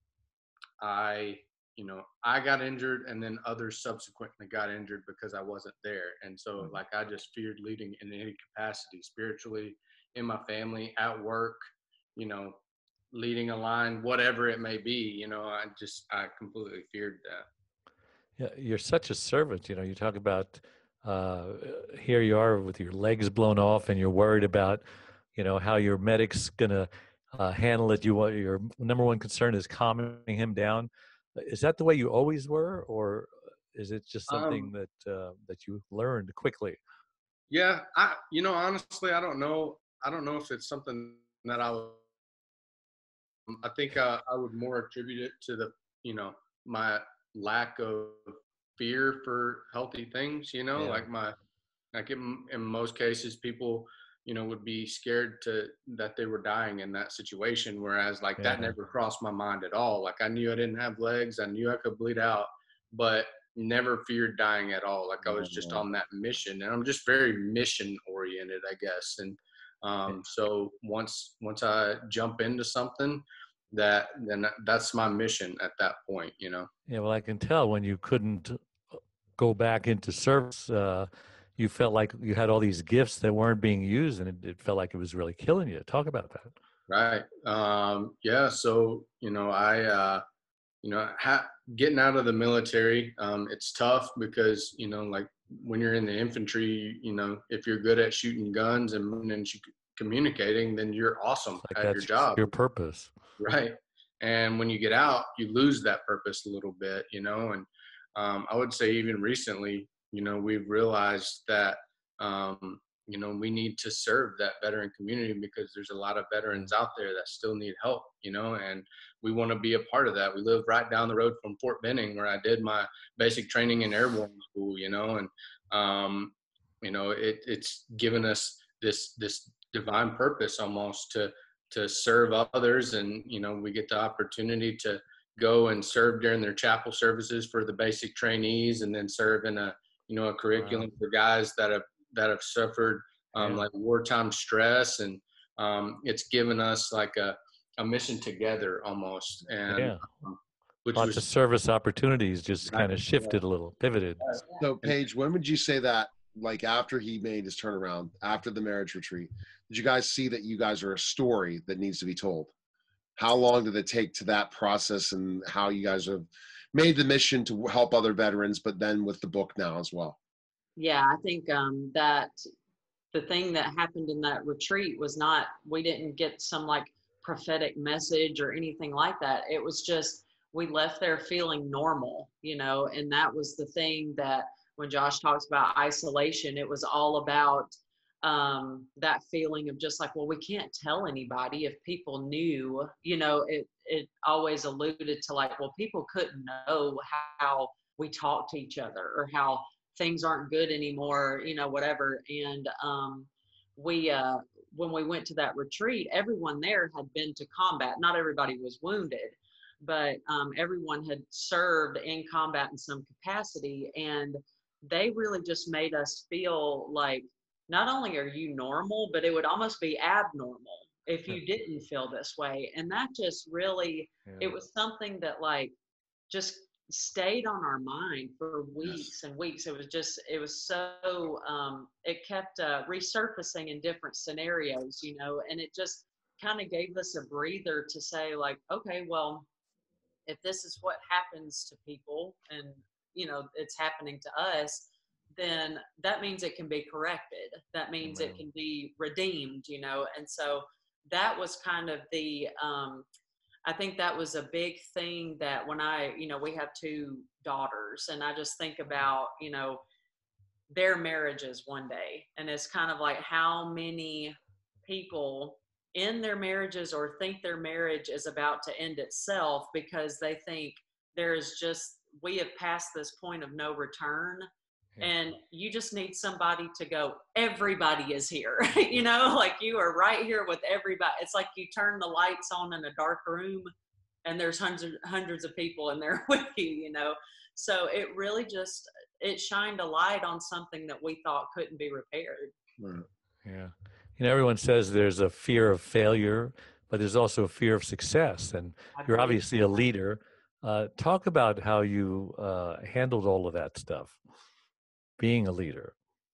I got injured, and then others subsequently got injured because I wasn't there. And so like, I just feared leading in any capacity, spiritually, in my family, at work, you know, leading a line, whatever it may be, you know. I completely feared that. Yeah, you're such a servant. You know, you talk about here you are with your legs blown off, and you're worried about, you know, how your medic's gonna handle it. Your number one concern is calming him down. Is that the way you always were, or is it just something that you learned quickly? Yeah, you know, honestly, I don't know if it's something that I think I would more attribute it to the, you know, my lack of fear for healthy things, you know. Like in most cases, people, you know, would be scared that they were dying in that situation, whereas like that never crossed my mind at all. Like, I knew I didn't have legs, I knew I could bleed out, but never feared dying at all. Like, I was just on that mission, and I'm just very mission oriented, I guess. And so once I jump into something, then that's my mission at that point, you know. Yeah, well, I can tell when you couldn't go back into service, you felt like you had all these gifts that weren't being used, and it felt like it was really killing you. Talk about that. Right. Yeah. So, you know, getting out of the military, it's tough because, you know, like when you're in the infantry, you know, if you're good at shooting guns and communicating, then you're awesome at your job. Your purpose. Right. And when you get out, you lose that purpose a little bit, you know. And I would say even recently, you know, we've realized that, you know, we need to serve that veteran community, because there's a lot of veterans out there that still need help, you know, and we want to be a part of that. We live right down the road from Fort Benning, where I did my basic training in airborne school, you know. And you know, it's given us this divine purpose almost to serve others. And, you know, we get the opportunity to go and serve during their chapel services for the basic trainees, and then serve in a curriculum for guys that have suffered like wartime stress. And it's given us like a a mission together almost. And which lots was of service opportunities just kind of shifted a little, pivoted. So Paige, when would you say that, like after he made his turnaround, after the marriage retreat, did you guys see that you guys are a story that needs to be told? How long did it take to that process, and how you guys have made the mission to help other veterans, but then with the book now as well? Yeah, I think that the thing that happened in that retreat was not, we didn't get some like prophetic message or anything like that. It was just, we left there feeling normal, you know, and that was the thing that when Josh talks about isolation, it was all about that feeling of just like, well, we can't tell anybody. If people knew, you know, it always alluded to like, well, people couldn't know how we talk to each other or how things aren't good anymore, you know, whatever. And we when we went to that retreat, everyone there had been to combat. Not everybody was wounded, but everyone had served in combat in some capacity. And they really just made us feel like, not only are you normal, but it would almost be abnormal if you didn't feel this way. And that just really, it was something that like just stayed on our mind for weeks and weeks. It was just, it was so, it kept resurfacing in different scenarios, you know, and it just kind of gave us a breather to say like, okay, well, if this is what happens to people and, you know, it's happening to us, then that means it can be corrected. That means it can be redeemed, you know? And so that was kind of the, I think that was a big thing that when you know, we have 2 daughters, and I just think about, you know, their marriages one day. And it's kind of like how many people in their marriages or think their marriage is about to end itself because they think we have passed this point of no return. And you just need somebody to go, everybody is here, you know, like you are right here with everybody. It's like you turn the lights on in a dark room and there's hundreds of people in there with you, you know? So it really just, it shined a light on something that we thought couldn't be repaired. Yeah. You know, everyone says there's a fear of failure, but there's also a fear of success. And you're obviously a leader. Talk about how you handled all of that stuff, being a leader.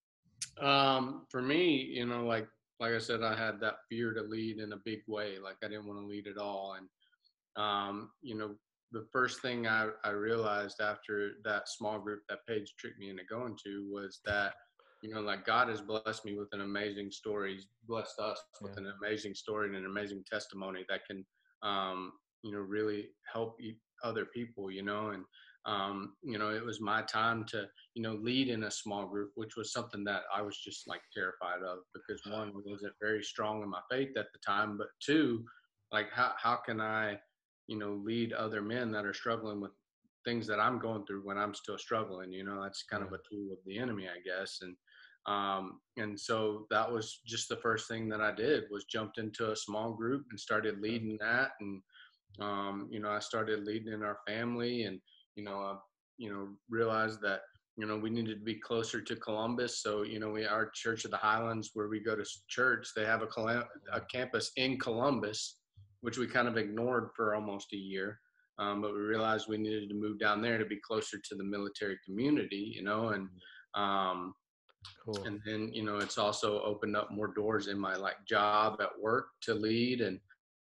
For me, you know, like I said, I had that fear to lead in a big way. Like I didn't want to lead at all. And, you know, the first thing I realized after that small group that Paige tricked me into going to was that, you know, like God has blessed me with an amazing story. He's blessed us with an amazing story and an amazing testimony that can, you know, really help other people, you know. And, you know, it was my time to, you know, lead in a small group, which was something that I was just like terrified of because 1, I wasn't very strong in my faith at the time, but 2, like how can I, you know, lead other men that are struggling with things that I'm going through when I'm still struggling, you know? That's kind of a tool of the enemy, I guess. And so that was just the first thing that I did was jumped into a small group and started leading that. And, you know, I started leading in our family and, you know, realized that, you know, we needed to be closer to Columbus. So, you know, our Church of the Highlands, where we go to church, they have a campus in Columbus, which we kind of ignored for almost a year. But we realized we needed to move down there to be closer to the military community, you know, and, cool. And then, you know, it's also opened up more doors in my like job at work to lead and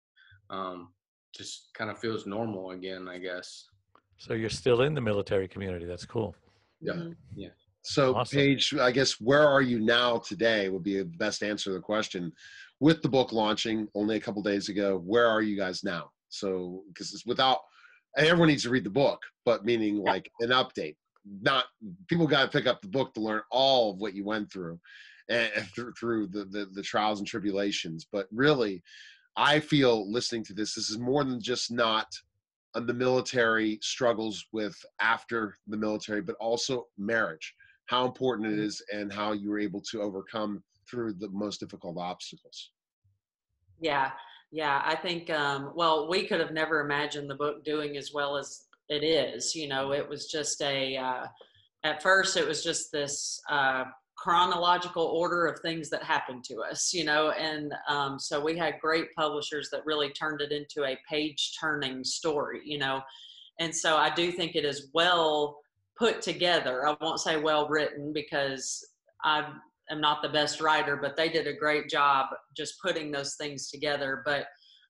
just kind of feels normal again, I guess. So you're still in the military community. That's cool. Yeah. Mm-hmm. Yeah. So awesome. Paige, I guess, where are you now today would be the best answer to the question. With the book launching only a couple days ago, where are you guys now? So, because it's everyone needs to read the book, but meaning like an update. Not people got to pick up the book to learn all of what you went through and through the trials and tribulations. But really, I feel listening to this is more than just not the military struggles with after the military, but also marriage, how important it is and how you were able to overcome through the most difficult obstacles. Yeah. I think, well, we could have never imagined the book doing as well as it is. You know, it was just at first it was just this chronological order of things that happened to us, you know, and so we had great publishers that really turned it into a page-turning story, you know, and so I do think it is well put together. I won't say well written because I am not the best writer, but they did a great job just putting those things together. But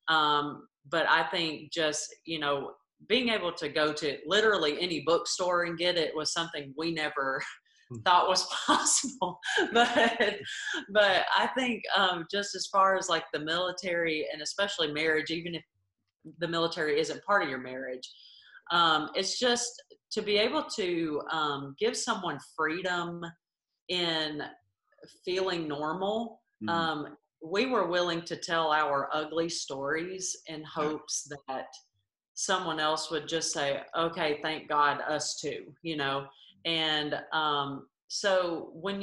I think just, you know, being able to go to literally any bookstore and get it was something we never thought was possible. But I think just as far as like the military and especially marriage, even if the military isn't part of your marriage, it's just to be able to give someone freedom in feeling normal. We were willing to tell our ugly stories in hopes that someone else would just say, okay, thank God, us too, you know. And so when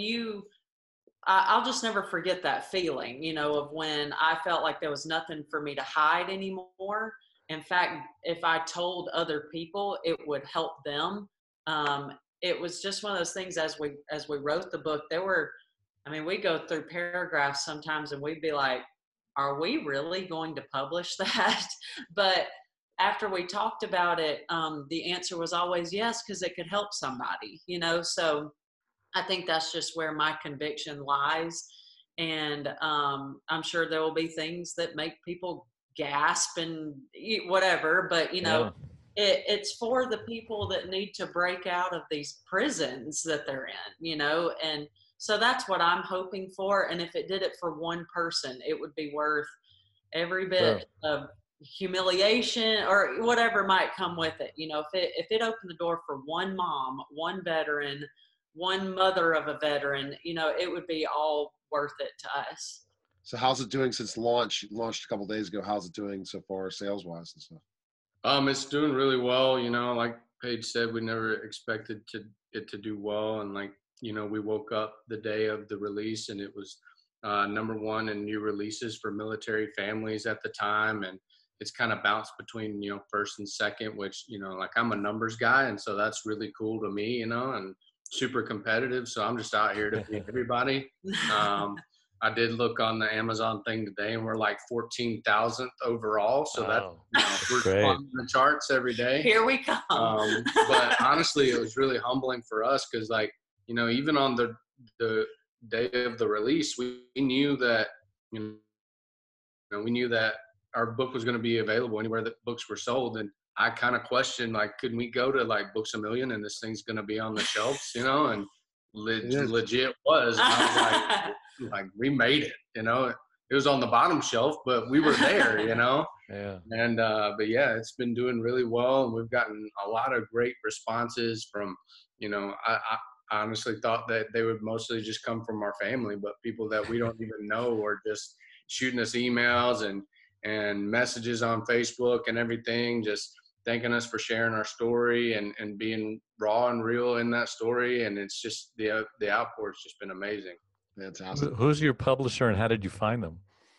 I'll just never forget that feeling, you know, of when I felt like there was nothing for me to hide anymore. In fact, if I told other people, it would help them. It was just one of those things as we wrote the book, we go through paragraphs sometimes and we'd be like, are we really going to publish that? But after we talked about it, the answer was always yes, because it could help somebody, you know? So I think that's just where my conviction lies. And I'm sure there will be things that make people gasp and whatever, but you know, it's for the people that need to break out of these prisons that they're in, you know? And so that's what I'm hoping for. And if it did it for one person, it would be worth every bit of humiliation or whatever might come with it. You know, if it opened the door for one mom, one veteran, one mother of a veteran, you know, it would be all worth it to us. So how's it doing since launch? You launched a couple of days ago. How's it doing so far sales wise and stuff? It's doing really well. You know, like Paige said, we never expected it to do well. And like, you know, we woke up the day of the release and it was #1 in new releases for military families at the time. And it's kind of bounced between, you know, first and second, which, you know, like I'm a numbers guy. And so that's really cool to me, you know, and super competitive. So I'm just out here to beat everybody. I did look on the Amazon thing today and we're like 14,000th overall. So that, you know, we're climbing the charts every day. Here we come. But honestly, it was really humbling for us because, like, you know, even on the day of the release, we knew that, you know, we knew that our book was going to be available anywhere that books were sold. And I kind of questioned, like, could we go to like Books A Million and this thing's going to be on the shelves, you know? And legit was. And I was like, we made it, you know? It was on the bottom shelf, but we were there, you know? Yeah. And, but yeah, it's been doing really well. And we've gotten a lot of great responses from, you know, I honestly thought that they would mostly just come from our family, but people that we don't even know are just shooting us emails and messages on Facebook and everything, just thanking us for sharing our story and being raw and real in that story. And it's just, the outpour has just been amazing. Fantastic. Who's your publisher and how did you find them?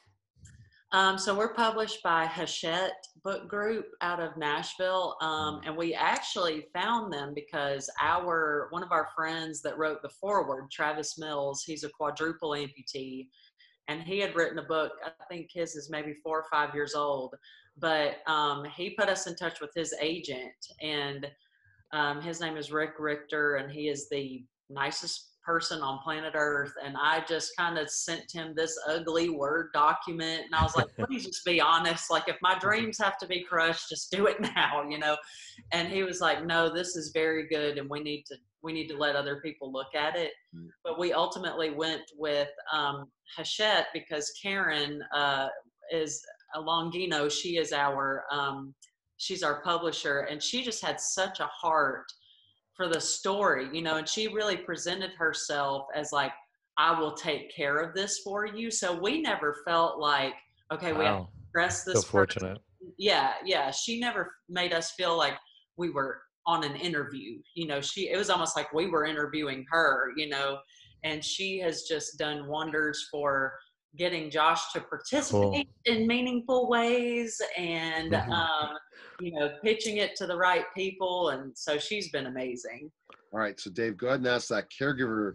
So we're published by Hachette Book Group out of Nashville. And we actually found them because one of our friends that wrote the foreword, Travis Mills, he's a quadruple amputee. And he had written a book, I think his is maybe 4 or 5 years old, but he put us in touch with his agent, and his name is Rick Richter, and he is the nicest person on planet Earth. And I just kind of sent him this ugly Word document, and I was like, please just be honest. Like, if my dreams have to be crushed, just do it now, you know? And he was like, no, this is very good, and we need to let other people look at it. But we ultimately went with Hachette because Karen is a Longino. She is she's our publisher, and she just had such a heart for the story, you know, and she really presented herself as like, I will take care of this for you. So we never felt like, okay, we have to dress this. So fortunate. Yeah. She never made us feel like we were on an interview, you know. It was almost like we were interviewing her, you know, and she has just done wonders for getting Josh to participate in meaningful ways and, you know, pitching it to the right people. And so she's been amazing. All right. So Dave, go ahead and ask that caregiver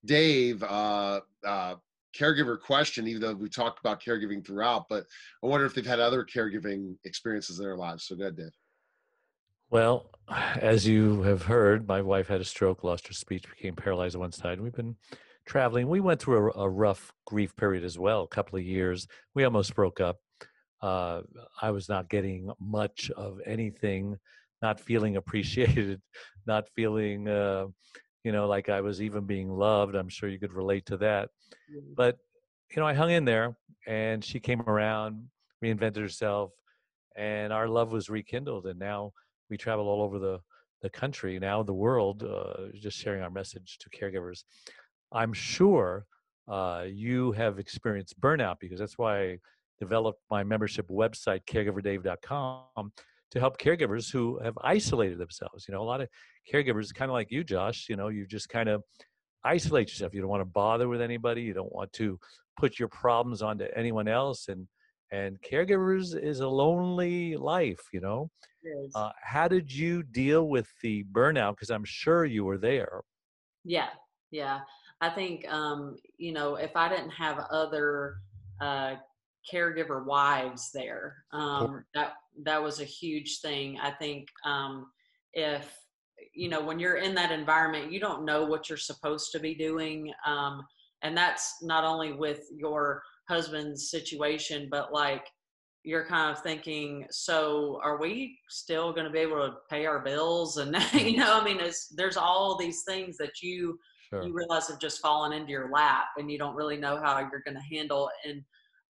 Dave, caregiver question, even though we talked about caregiving throughout, but I wonder if they've had other caregiving experiences in their lives. So go ahead, Dave. Well, as you have heard, my wife had a stroke, lost her speech, became paralyzed on one side. We've been traveling. We went through a rough grief period as well, a couple of years. We almost broke up. I was not getting much of anything, not feeling appreciated, not feeling, like I was even being loved. I'm sure you could relate to that. But, I hung in there, and she came around, reinvented herself, and our love was rekindled. And now we travel all over the country, now the world, just sharing our message to caregivers. I'm sure you have experienced burnout, because that's why I developed my membership website, caregiverdave.com, to help caregivers who have isolated themselves. A lot of caregivers, kind of like you, Josh, you just kind of isolate yourself. You don't want to bother with anybody. You don't want to put your problems onto anyone else. And caregivers is a lonely life, Yes. How did you deal with the burnout? Because I'm sure you were there. Yeah. I think, if I didn't have other caregiver wives there, that was a huge thing. I think if, when you're in that environment, you don't know what you're supposed to be doing. And that's not only with your husband's situation, but like, you're kind of thinking, so are we still going to be able to pay our bills? And, there's all these things that you realize have just fallen into your lap, and you don't really know how you're going to handle. And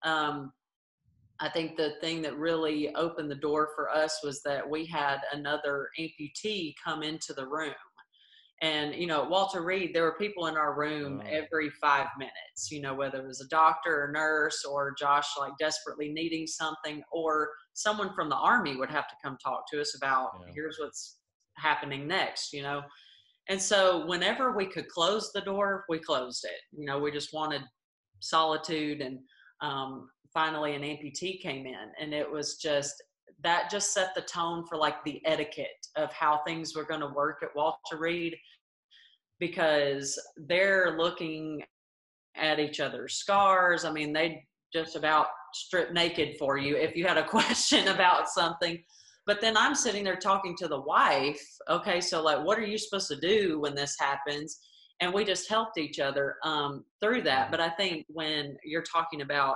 I think the thing that really opened the door for us was that we had another amputee come into the room. And, at Walter Reed, there were people in our room every 5 minutes, whether it was a doctor or nurse, or Josh like desperately needing something, or someone from the Army would have to come talk to us about, here's what's happening next, And so whenever we could close the door, we closed it. We just wanted solitude. And finally an amputee came in, and it was that just set the tone for like the etiquette of how things were going to work at Walter Reed, because they're looking at each other's scars. They just about strip naked for you if you had a question about something. But then I'm sitting there talking to the wife. Okay, so like, what are you supposed to do when this happens? And we just helped each other through that. But I think when you're talking about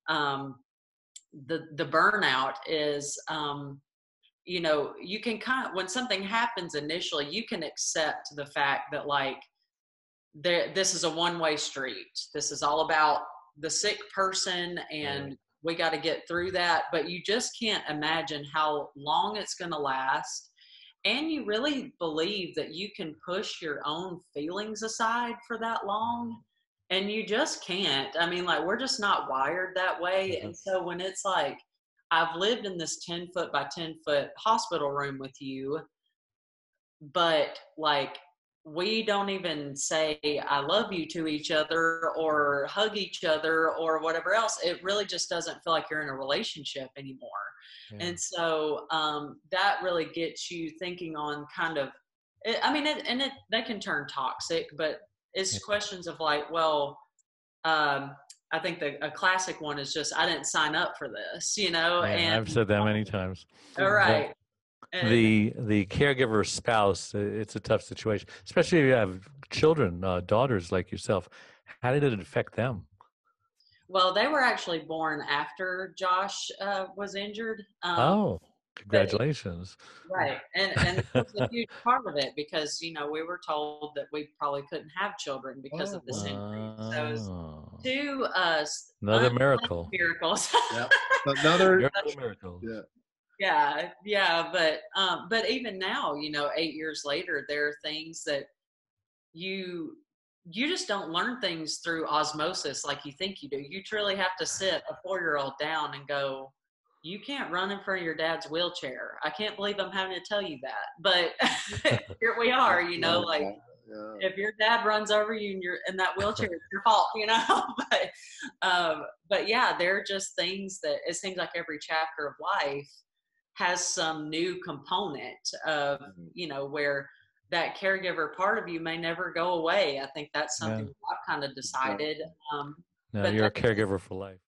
the burnout is, you can when something happens initially, you can accept the fact that like, this is a one-way street. This is all about the sick person, and we got to get through that. But you just can't imagine how long it's going to last. And you really believe that you can push your own feelings aside for that long. And you just can't. We're just not wired that way. And so when it's like, I've lived in this 10-foot by 10-foot hospital room with you, but like, we don't even say I love you to each other or hug each other or whatever else. It really just doesn't feel like you're in a relationship anymore. Yeah. And so that really gets you thinking on kind of, that can turn toxic, but it's questions of like, well, I think a classic one is just, I didn't sign up for this, and I've said that many times. All right. The caregiver spouse, it's a tough situation, especially if you have children, daughters like yourself. How did it affect them? Well, they were actually born after Josh was injured. Congratulations. Right. And it's a huge part of it, because, we were told that we probably couldn't have children because of this injury. So it was two another miracle. Miracles. Yep. Another miracle. Yeah. But even now, 8 years later, there are things that you just don't learn things through osmosis like you think you do. You truly have to sit a 4-year-old down and go, you can't run in front of your dad's wheelchair. I can't believe I'm having to tell you that, but here we are, if your dad runs over you and you're in that wheelchair, it's your fault, but yeah, there are just things that it seems like every chapter of life has some new component of, where that caregiver part of you may never go away. I think that's something I've kind of decided. No, you're a caregiver for life.